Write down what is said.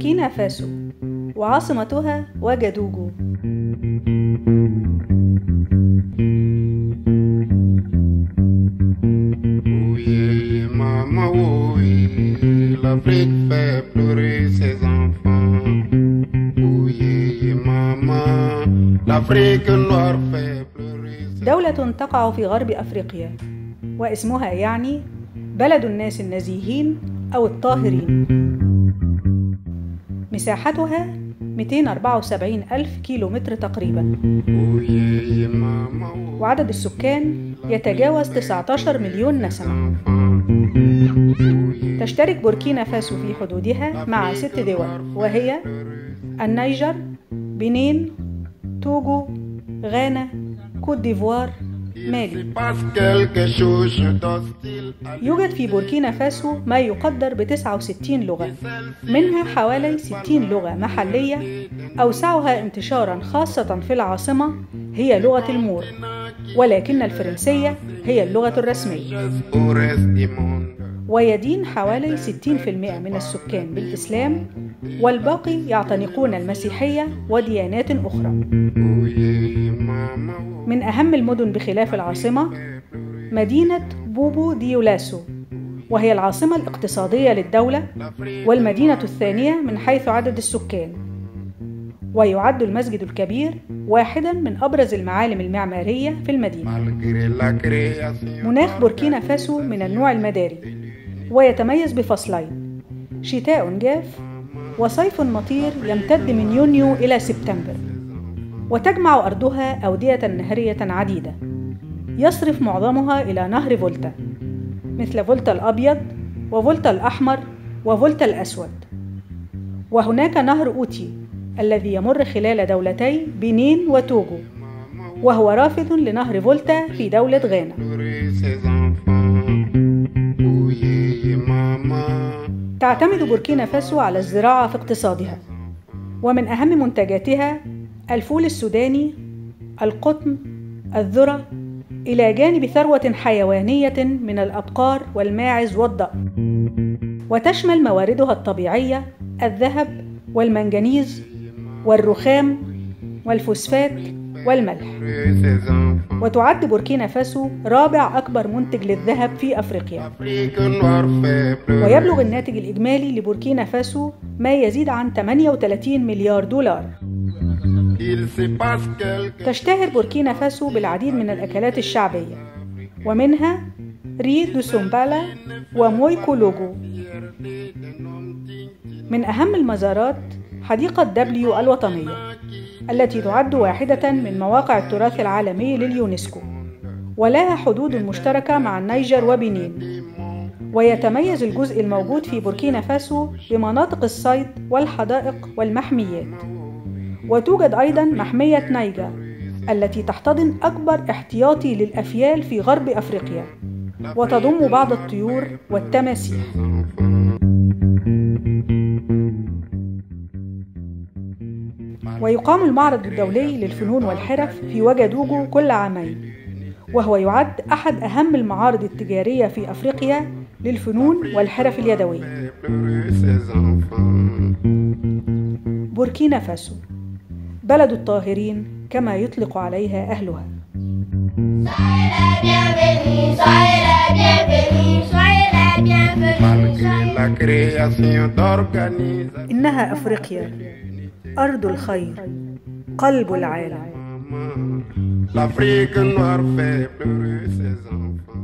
بوركينا فاسو وعاصمتها وجدوجو. دولة تقع في غرب أفريقيا، واسمها يعني بلد الناس النزيهين أو الطاهرين. مساحتها 274 ألف كيلومتر تقريبا، وعدد السكان يتجاوز 19 مليون نسمة. تشترك بوركينا فاسو في حدودها مع 6 دول، وهي النيجر، بنين، توغو، غانا، كوت ديفوار، مالي. يوجد في بوركينا فاسو ما يقدر ب69 لغة، منها حوالي 60 لغة محلية أوسعها انتشاراً خاصة في العاصمة هي لغة المور، ولكن الفرنسية هي اللغة الرسمية. ويدين حوالي 60% من السكان بالإسلام، والباقي يعتنقون المسيحية وديانات أخرى. من أهم المدن بخلاف العاصمة مدينة بوبو ديولاسو، وهي العاصمة الاقتصادية للدولة والمدينة الثانية من حيث عدد السكان. ويعد المسجد الكبير واحداً من أبرز المعالم المعمارية في المدينة. مناخ بوركينا فاسو من النوع المداري، ويتميز بفصلين: شتاء جاف وصيف مطير يمتد من يونيو إلى سبتمبر. وتجمع أرضها أودية نهرية عديدة يصرف معظمها إلى نهر فولتا، مثل فولتا الأبيض وفولتا الأحمر وفولتا الأسود. وهناك نهر أوتي الذي يمر خلال دولتي بنين وتوغو، وهو رافد لنهر فولتا في دولة غانا. تعتمد بوركينا فاسو على الزراعة في اقتصادها، ومن أهم منتجاتها الفول السوداني، القطن، الذرة، إلى جانب ثروة حيوانية من الأبقار والماعز والضأن. وتشمل مواردها الطبيعية الذهب والمنجنيز والرخام والفوسفات والملح. وتعد بوركينا فاسو رابع أكبر منتج للذهب في أفريقيا، ويبلغ الناتج الإجمالي لبوركينا فاسو ما يزيد عن 38 مليار دولار. تشتهر بوركينا فاسو بالعديد من الأكلات الشعبية، ومنها ري دو سومبالا وموي كولوغو. من أهم المزارات حديقة دبليو الوطنية، التي تعد واحدة من مواقع التراث العالمي لليونسكو، ولها حدود مشتركة مع النيجر وبنين. ويتميز الجزء الموجود في بوركينا فاسو بمناطق الصيد والحدائق والمحميات. وتوجد أيضاً محمية نايجا التي تحتضن أكبر احتياطي للأفيال في غرب أفريقيا، وتضم بعض الطيور والتماسيح. ويقام المعرض الدولي للفنون والحرف في وجدوجو كل عامين، وهو يعد أحد أهم المعارض التجارية في أفريقيا للفنون والحرف اليدوية. بوركينا فاسو بلد الطاهرين كما يطلق عليها أهلها. إنها أفريقيا، أرض الخير، قلب العالم.